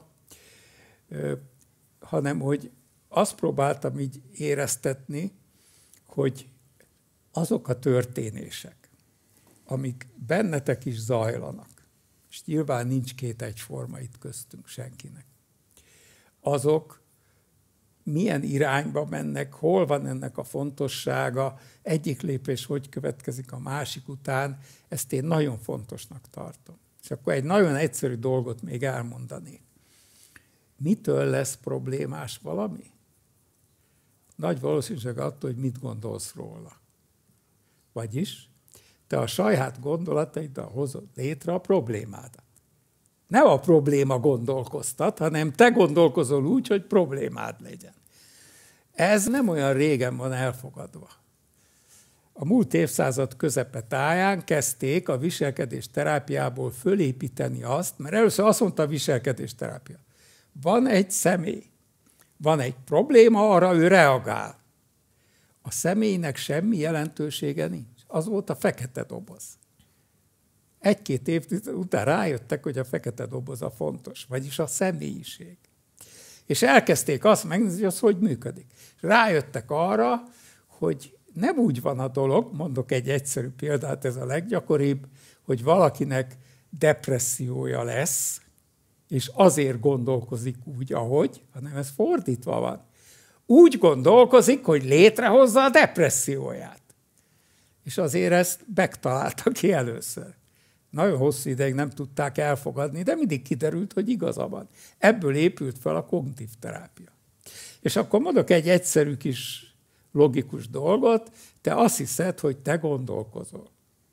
hanem hogy azt próbáltam így éreztetni, hogy azok a történések, amik bennetek is zajlanak, és nyilván nincs két egyforma itt köztünk senkinek, azok milyen irányba mennek, hol van ennek a fontossága, egyik lépés hogy következik a másik után, ezt én nagyon fontosnak tartom. És akkor egy nagyon egyszerű dolgot még elmondanék. Mitől lesz problémás valami? Nagy valószínűség attól, hogy mit gondolsz róla. Vagyis te a saját gondolataiddal hozod létre a problémádat. Nem a probléma gondolkoztat, hanem te gondolkozol úgy, hogy problémád legyen. Ez nem olyan régen van elfogadva. A múlt évszázad közepe táján kezdték a viselkedésterápiából fölépíteni azt, mert először azt mondta a viselkedésterápia. Van egy személy, van egy probléma, arra ő reagál. A személynek semmi jelentősége nincs. Az volt a fekete doboz. Egy-két év után rájöttek, hogy a fekete doboz a fontos, vagyis a személyiség. És elkezdték azt megnézni, hogy az hogy működik. És rájöttek arra, hogy nem úgy van a dolog, mondok egy egyszerű példát, ez a leggyakoribb, hogy valakinek depressziója lesz, és azért gondolkozik úgy, ahogy, hanem ez fordítva van. Úgy gondolkozik, hogy létrehozza a depresszióját. És azért ezt megtalálta ki először. Nagyon hosszú ideig nem tudták elfogadni, de mindig kiderült, hogy igaza van. Ebből épült fel a kognitív terápia. És akkor mondok egy egyszerű kis logikus dolgot, te azt hiszed, hogy te gondolkozol.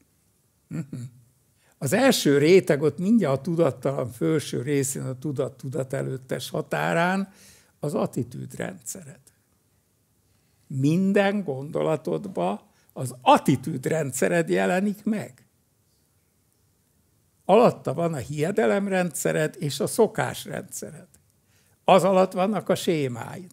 Az első réteg ott mindjárt a tudattalan felső részén, a tudat előttes határán az attitűdrendszered. Minden gondolatodban az attitűdrendszered jelenik meg. Alatta van a hiedelemrendszered és a szokásrendszered. Az alatt vannak a sémáid.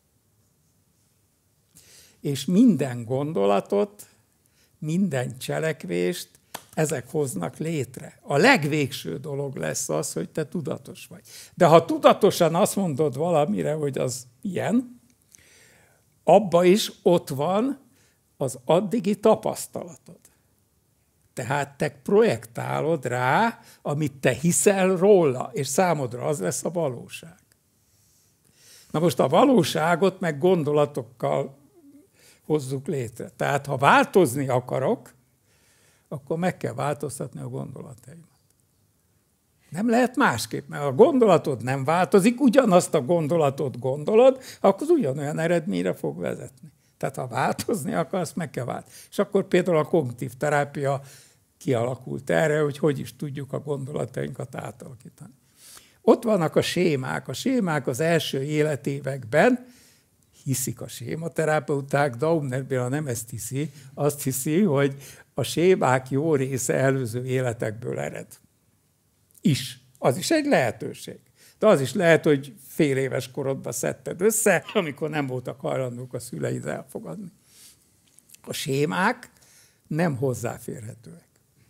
És minden gondolatot, minden cselekvést ezek hoznak létre. A legvégső dolog lesz az, hogy te tudatos vagy. De ha tudatosan azt mondod valamire, hogy az ilyen, abba is ott van az addigi tapasztalatod. Tehát te projektálod rá, amit te hiszel róla, és számodra az lesz a valóság. Na most a valóságot meg gondolatokkal hozzuk létre. Tehát ha változni akarok, akkor meg kell változtatni a gondolataimat. Nem lehet másképp, mert a gondolatod nem változik, ugyanazt a gondolatot gondolod, akkor az ugyanolyan eredményre fog vezetni. Tehát ha változni akarsz, meg kell változni. És akkor például a kognitív terápia kialakult erre, hogy hogy is tudjuk a gondolatainkat átalakítani. Ott vannak a sémák. A sémák az első életévekben, hiszik a sématerapeuták, Daubner Béla nem ezt hiszi, azt hiszi, hogy a sémák jó része előző életekből ered. Az is egy lehetőség. De az is lehet, hogy fél éves korodban szedted össze, amikor nem voltak hajlandók a szüleid elfogadni. A sémák nem hozzáférhetőek.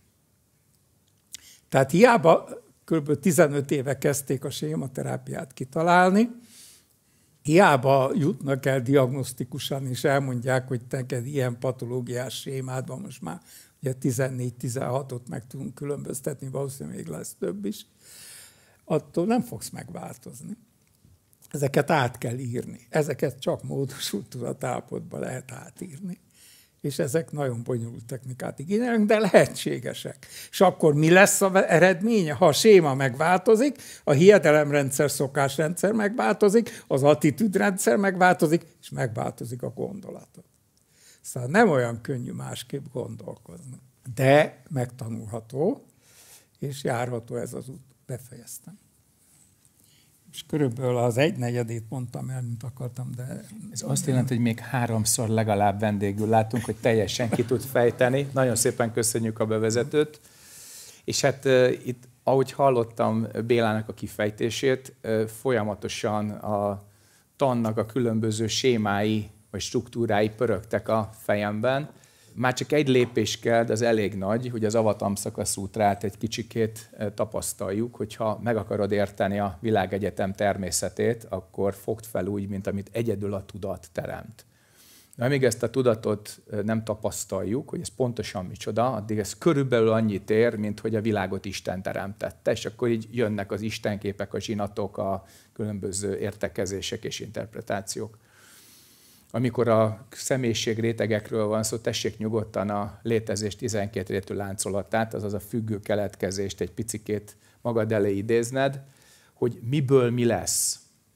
Tehát hiába kb. 15 éve kezdték a sématerápiát kitalálni, hiába jutnak el diagnosztikusan, és elmondják, hogy neked ilyen patológiás sémád van, most már ugye 14-16-ot meg tudunk különböztetni, valószínűleg még lesz több is, attól nem fogsz megváltozni. Ezeket át kell írni. Ezeket csak módosult tudatállapotban lehet átírni. És ezek nagyon bonyolult technikát igényelnek, de lehetségesek. És akkor mi lesz az eredménye? Ha a séma megváltozik, a hiedelemrendszer, szokásrendszer megváltozik, az attitűdrendszer megváltozik, és megváltozik a gondolatot. Szóval nem olyan könnyű másképp gondolkozni. De megtanulható, és járható ez az út. Befejeztem. És körülbelül az 1/4 mondtam el, mint akartam, de... Ez azt jelenti, hogy még 3-szor legalább vendégül látunk, hogy teljesen ki tud fejteni. Nagyon szépen köszönjük a bevezetőt. És hát itt, ahogy hallottam Bélának a kifejtését, folyamatosan a tannak a különböző sémái vagy struktúrái pörögtek a fejemben. Már csak egy lépés kell, de az elég nagy, hogy az Avatamsaka szútrát egy kicsikét tapasztaljuk, hogyha meg akarod érteni a világegyetem természetét, akkor fogd fel úgy, mint amit egyedül a tudat teremt. De amíg ezt a tudatot nem tapasztaljuk, hogy ez pontosan micsoda, addig ez körülbelül annyit ér, mint hogy a világot Isten teremtette, és akkor így jönnek az istenképek, a zsinatok, a különböző értekezések és interpretációk. Amikor a személyiség rétegekről van szó, tessék nyugodtan a létezés 12 rétű láncolatát, azaz a függő keletkezést egy picikét magad elé idézned, hogy miből mi lesz.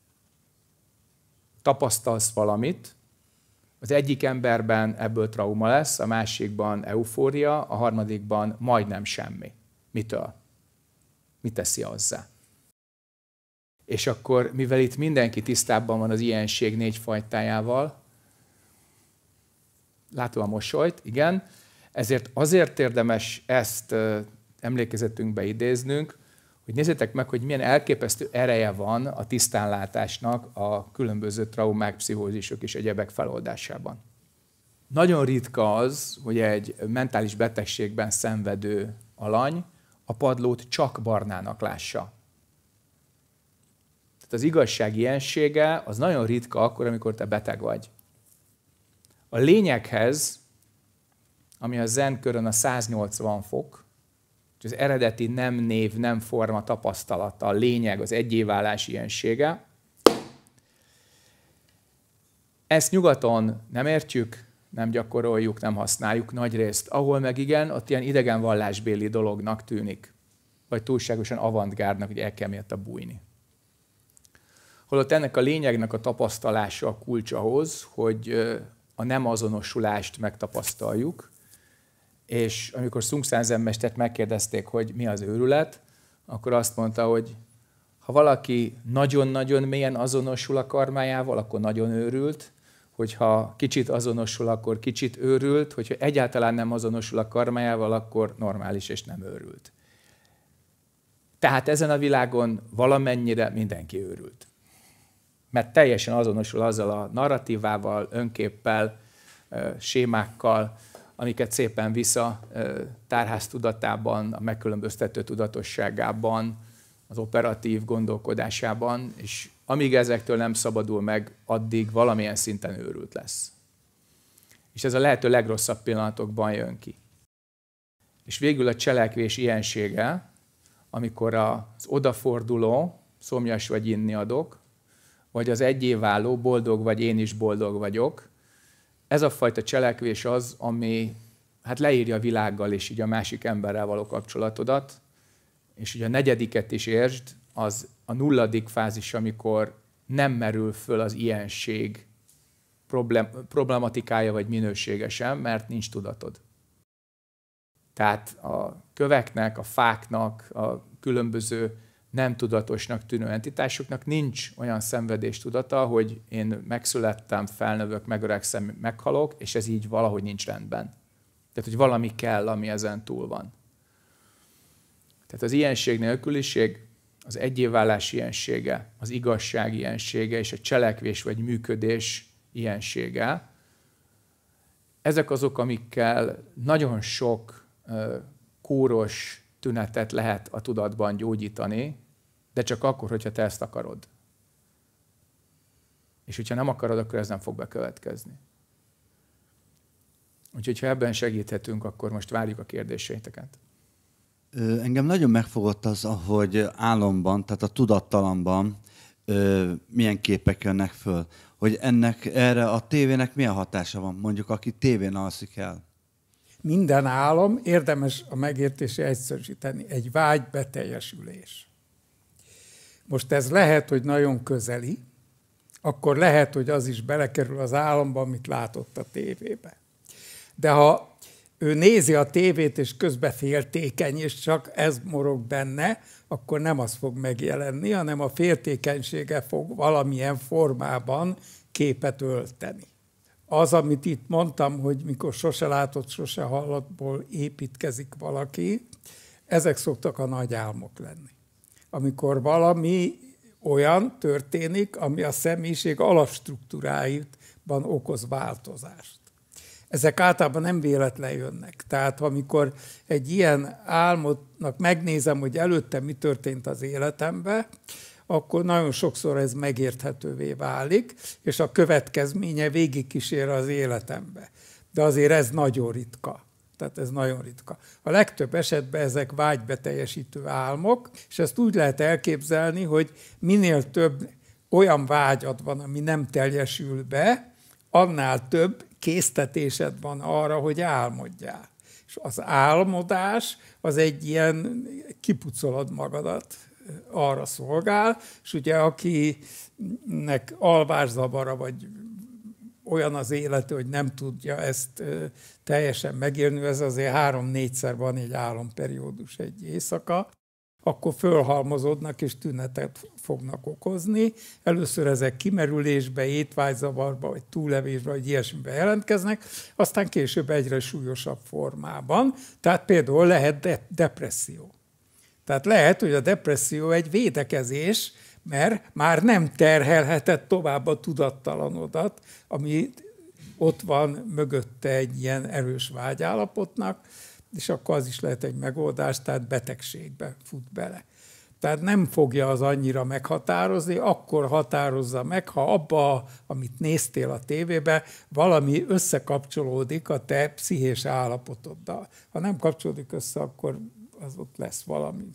Tapasztalsz valamit, az egyik emberben ebből trauma lesz, a másikban eufória, a harmadikban majdnem semmi. Mitől? Mit teszi azzá? És akkor, mivel itt mindenki tisztában van az ilyenség 4 fajtájával, látom a mosolyt, igen, ezért azért érdemes ezt emlékezetünkbe idéznünk, hogy nézzétek meg, hogy milyen elképesztő ereje van a tisztánlátásnak a különböző traumák, pszichózisok és egyebek feloldásában. Nagyon ritka az, hogy egy mentális betegségben szenvedő alany a padlót csak barnának lássa. Tehát az igazság ilyensége az nagyon ritka akkor, amikor te beteg vagy. A lényeghez, ami a zen körön a 180 fok, és az eredeti nem név, nem forma tapasztalata, a lényeg, az egyéválás ilyensége. Ezt nyugaton nem értjük, nem gyakoroljuk, nem használjuk nagyrészt. Ahol meg igen, ott ilyen idegen vallásbéli dolognak tűnik. Vagy túlságosan avantgárdnak, hogy el kell miatta bújni. Holott ennek a lényegnek a tapasztalása a kulcs ahhoz, hogy a nem azonosulást megtapasztaljuk, és amikor Sung San Zen mestert megkérdezték, hogy mi az őrület, akkor azt mondta, hogy ha valaki nagyon-nagyon mélyen azonosul a karmájával, akkor nagyon őrült, hogyha kicsit azonosul, akkor kicsit őrült, hogyha egyáltalán nem azonosul a karmájával, akkor normális és nem őrült. Tehát ezen a világon valamennyire mindenki őrült. Mert teljesen azonosul azzal a narratívával, önképpel, sémákkal, amiket szépen vissza tárháztudatában, a megkülönböztető tudatosságában, az operatív gondolkodásában, és amíg ezektől nem szabadul meg, addig valamilyen szinten őrült lesz. És ez a lehető legrosszabb pillanatokban jön ki. És végül a cselekvés ilyensége, amikor az odaforduló, szomjas vagy inni adok, vagy az egyéváló, boldog vagy én is boldog vagyok, ez a fajta cselekvés az, ami hát leírja a világgal és így a másik emberrel való kapcsolatodat, és ugye a 4. is értsd, az a 0. fázis, amikor nem merül föl az ilyenség problematikája vagy minősége sem, mert nincs tudatod. Tehát a köveknek, a fáknak, a különböző nem tudatosnak tűnő entitásoknak nincs olyan szenvedéstudata, hogy én megszülettem, felnövök, megöregszem, meghalok, és ez így valahogy nincs rendben. Tehát, hogy valami kell, ami ezen túl van. Tehát az ilyenség nélküliség az egyévválás ilyensége, az igazság ilyensége és a cselekvés vagy működés ilyensége. Ezek azok, amikkel nagyon sok kóros tünetet lehet a tudatban gyógyítani, de csak akkor, hogyha te ezt akarod. És hogyha nem akarod, akkor ez nem fog bekövetkezni. Úgyhogy ha ebben segíthetünk, akkor most várjuk a kérdéseiteket. Engem nagyon megfogott az, ahogy álomban, tehát a tudattalamban milyen képek jönnek föl. Hogy erre a tévének milyen hatása van, mondjuk aki tévén alszik el. Minden álom, érdemes a megértési egyszerűsíteni, egy vágy beteljesülés. Most ez lehet, hogy nagyon közeli, akkor lehet, hogy az is belekerül az álomba, amit látott a tévébe. De ha ő nézi a tévét, és közben féltékeny, és csak ez morog benne, akkor nem az fog megjelenni, hanem a féltékenysége fog valamilyen formában képet ölteni. Az, amit itt mondtam, hogy mikor sose látott, sose hallottból építkezik valaki, ezek szoktak a nagy álmok lenni. Amikor valami olyan történik, ami a személyiség alapstruktúráiban okoz változást. Ezek általában nem véletlen jönnek. Tehát amikor egy ilyen álmodnak megnézem, hogy előtte mi történt az életemben, akkor nagyon sokszor ez megérthetővé válik, és a következménye végigkísér az életembe. De azért ez nagyon ritka. Tehát ez nagyon ritka. A legtöbb esetben ezek vágybeteljesítő álmok, és ezt úgy lehet elképzelni, hogy minél több olyan vágyad van, ami nem teljesül be, annál több késztetésed van arra, hogy álmodjál. És az álmodás az egy ilyen kipucolod magadat, arra szolgál, és ugye akinek alvászavara, vagy olyan az élete, hogy nem tudja ezt teljesen megélni, ez azért 3-4-szer van egy álomperiódus egy éjszaka, akkor fölhalmozódnak és tünetet fognak okozni. Először ezek kimerülésbe, étvágyzavarba, vagy túllevésbe, vagy ilyesmibe jelentkeznek, aztán később egyre súlyosabb formában. Tehát például lehet depresszió. Tehát lehet, hogy a depresszió egy védekezés, mert már nem terhelheted tovább a tudattalanodat, ami ott van mögötte egy ilyen erős vágyállapotnak, és akkor az is lehet egy megoldás, tehát betegségbe fut bele. Tehát nem fogja az annyira meghatározni, akkor határozza meg, ha abba, amit néztél a tévébe, valami összekapcsolódik a te pszichés állapotoddal. Ha nem kapcsolódik össze, akkor az ott lesz valami.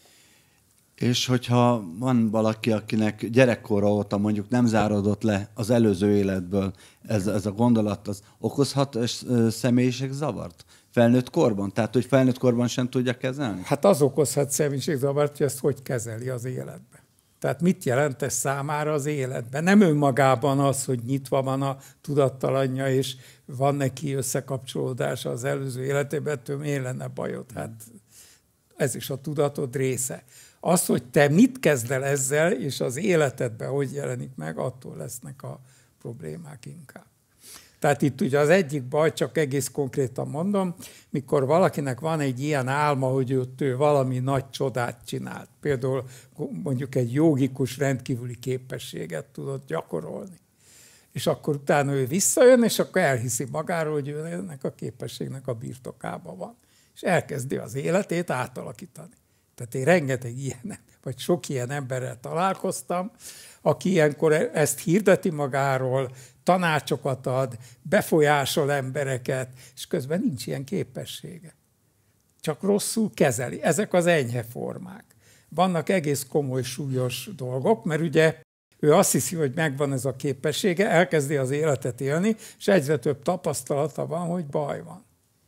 És hogyha van valaki, akinek gyerekkora óta mondjuk nem záródott le az előző életből ez a gondolat, az okozhat személyiségzavart felnőtt korban? Tehát, hogy felnőtt korban sem tudja kezelni? Hát az okozhat személyiségzavart, hogy ezt hogy kezeli az életben. Tehát mit jelent ez számára az életben? Nem önmagában az, hogy nyitva van a tudattalanja, és van neki összekapcsolódása az előző életében, ettől miért lenne bajod? Hát ez is a tudatod része. Az, hogy te mit kezdel ezzel, és az életedben hogy jelenik meg, attól lesznek a problémák inkább. Tehát itt ugye az egyik baj, csak egész konkrétan mondom, mikor valakinek van egy ilyen álma, hogy ő valami nagy csodát csinált. Például mondjuk egy jogikus rendkívüli képességet tudott gyakorolni. És akkor utána ő visszajön, és akkor elhiszi magáról, hogy ő ennek a képességnek a birtokában van. És elkezdi az életét átalakítani. Tehát én rengeteg ilyen, vagy sok ilyen emberrel találkoztam, aki ilyenkor ezt hirdeti magáról, tanácsokat ad, befolyásol embereket, és közben nincs ilyen képessége. Csak rosszul kezeli. Ezek az enyhe formák. Vannak egész komoly, súlyos dolgok, mert ugye ő azt hiszi, hogy megvan ez a képessége, elkezdi az életet élni, és egyre több tapasztalata van, hogy baj van.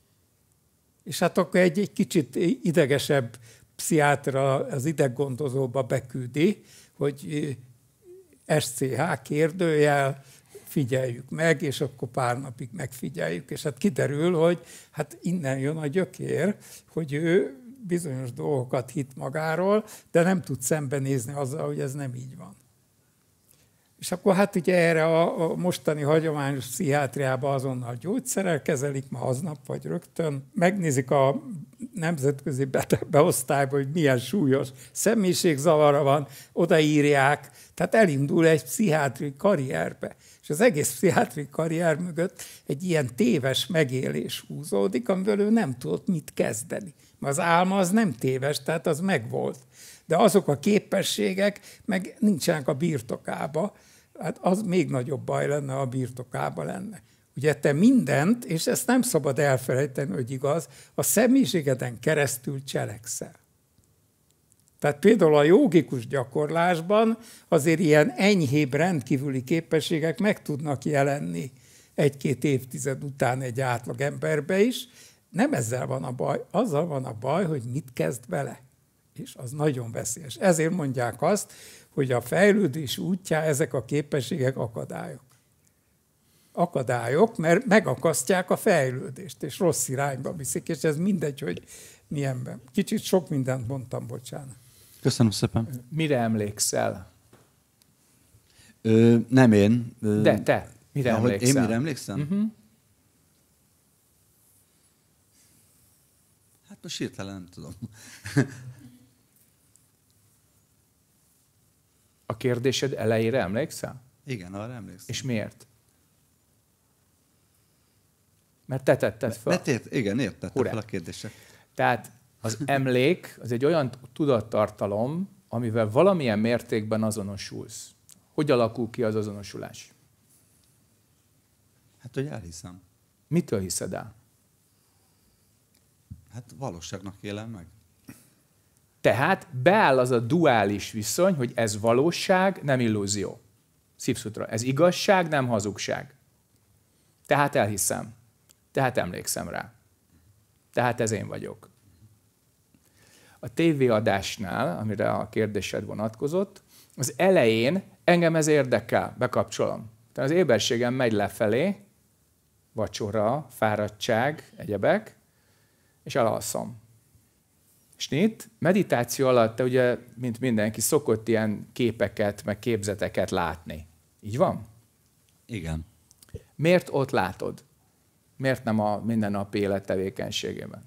És hát akkor egy kicsit idegesebb pszichiátra az ideggondozóba beküldi, hogy SCH kérdőjel, figyeljük meg, és akkor pár napig megfigyeljük, és hát kiderül, hogy hát innen jön a gyökér, hogy ő bizonyos dolgokat hitt magáról, de nem tud szembenézni azzal, hogy ez nem így van. És akkor hát ugye erre a mostani hagyományos pszichiátriában azonnal gyógyszerrel kezelik, ma aznap vagy rögtön. Megnézik a nemzetközi beosztályban, hogy milyen súlyos személyiségzavara van, odaírják, tehát elindul egy pszichiátriai karrierbe. És az egész pszichiátriai karrier mögött egy ilyen téves megélés húzódik, amiből ő nem tudott mit kezdeni. Mert az álma az nem téves, tehát az megvolt. De azok a képességek meg nincsenek a birtokába, hát az még nagyobb baj lenne, ha a birtokába lenne. Ugye te mindent, és ezt nem szabad elfelejteni, hogy igaz, a személyiségeden keresztül cselekszel. Tehát például a jógikus gyakorlásban azért ilyen enyhébb rendkívüli képességek meg tudnak jelenni egy-két évtized után egy átlag emberbe is. Nem ezzel van a baj, azzal van a baj, hogy mit kezd vele. És az nagyon veszélyes. Ezért mondják azt, hogy a fejlődés útján ezek a képességek akadályok. Akadályok, mert megakasztják a fejlődést, és rossz irányba viszik, és ez mindegy, hogy milyenben. Kicsit sok mindent mondtam, bocsánat. Köszönöm szépen. Mire emlékszel? Nem én. De te, mire emlékszel? Én mire emlékszem? Uh-huh. Hát most hirtelen nem tudom. A kérdésed elejére emlékszel? Igen, arra emlékszem. És miért? Mert te tetted fel. Igen, értettem fel a kérdések. Tehát az emlék az egy olyan tudattartalom, amivel valamilyen mértékben azonosulsz. Hogy alakul ki az azonosulás? Hát, hogy elhiszem. Mitől hiszed el? Hát valóságnak élem meg. Tehát beáll az a duális viszony, hogy ez valóság, nem illúzió. Szívszutra. Ez igazság, nem hazugság. Tehát elhiszem. Tehát emlékszem rá. Tehát ez én vagyok. A tévéadásnál, amire a kérdésed vonatkozott, az elején engem ez érdekel, bekapcsolom. Tehát az éberségem megy lefelé, vacsora, fáradtság, egyebek, és elalszom. És itt meditáció alatt te ugye, mint mindenki, szokott ilyen képeket, meg képzeteket látni. Így van? Igen. Miért ott látod? Miért nem a mindennapi élet tevékenységében?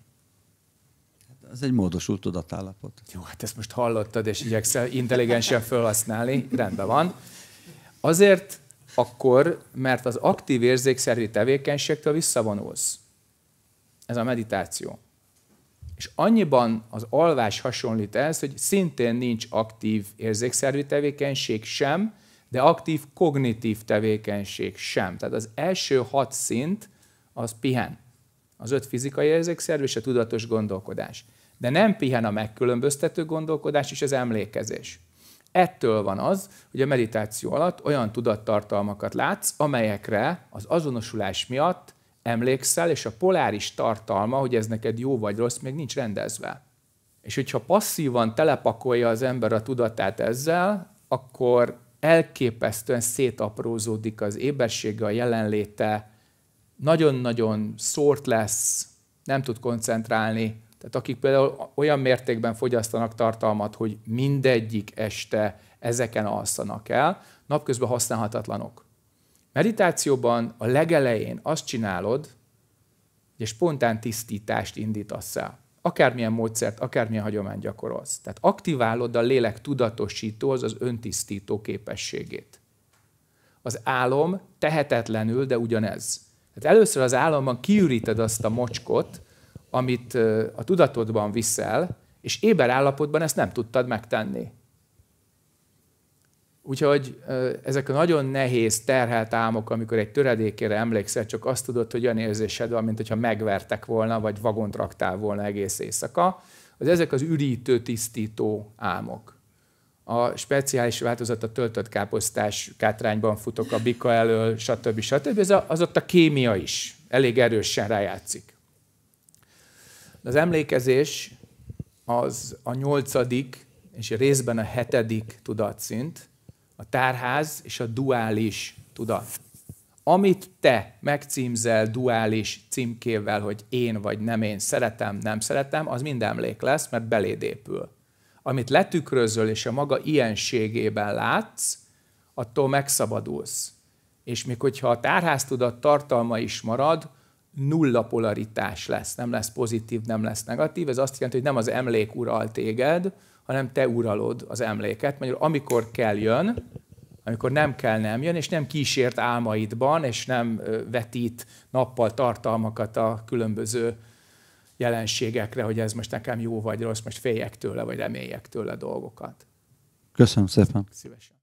Ez egy módosult tudatállapot. Jó, hát ezt most hallottad, és igyekszel intelligensen felhasználni, rendben van. Azért akkor, mert az aktív érzékszervi tevékenységtől visszavonulsz. Ez a meditáció. És annyiban az alvás hasonlít ez, hogy szintén nincs aktív érzékszervi tevékenység sem, de aktív kognitív tevékenység sem. Tehát az első 6 szint az pihen. Az 5 fizikai érzékszerv és a tudatos gondolkodás. De nem pihen a megkülönböztető gondolkodás és az emlékezés. Ettől van az, hogy a meditáció alatt olyan tudattartalmakat látsz, amelyekre az azonosulás miatt emlékszel, és a poláris tartalma, hogy ez neked jó vagy rossz, még nincs rendezve. És hogyha passzívan telepakolja az ember a tudatát ezzel, akkor elképesztően szétaprózódik az ébersége, a jelenléte, nagyon-nagyon szórt lesz, nem tud koncentrálni. Tehát akik például olyan mértékben fogyasztanak tartalmat, hogy mindegyik este ezeken alszanak el, napközben használhatatlanok. Meditációban a legelején azt csinálod, hogy egy spontán tisztítást indítasz el. Akármilyen módszert, akármilyen hagyományt gyakorolsz. Tehát aktiválod a lélek tudatosító, az öntisztító képességét. Az álom tehetetlenül, de ugyanez. Tehát először az álomban kiüríted azt a mocskot, amit a tudatodban viszel, és éber állapotban ezt nem tudtad megtenni. Úgyhogy ezek a nagyon nehéz, terhelt álmok, amikor egy töredékére emlékszel, csak azt tudod, hogy olyan érzésed van, mint hogyha megvertek volna, vagy vagont raktál volna egész éjszaka, ezek az ürítő, tisztító álmok. A speciális változat a töltött káposztás kátrányban futok a bika elől, stb. Az ott a kémia is elég erősen rájátszik. Az emlékezés az a 8. és részben a 7. tudatszint, a tárház és a duális tudat. Amit te megcímzel duális címkével, hogy én vagy nem én, szeretem, nem szeretem, az mind emlék lesz, mert beléd épül. Amit letükrözöl és a maga ilyenségében látsz, attól megszabadulsz. És még hogyha a tárháztudat tartalma is marad, nulla polaritás lesz. Nem lesz pozitív, nem lesz negatív. Ez azt jelenti, hogy nem az emlék ural téged, hanem te uralod az emléket. Magyarul amikor kell jön, amikor nem kell nem jön, és nem kísért álmaidban, és nem vetít nappal tartalmakat a különböző jelenségekre, hogy ez most nekem jó vagy rossz, most féljek tőle, vagy reméljek tőle dolgokat. Köszönöm szépen. Szívesen.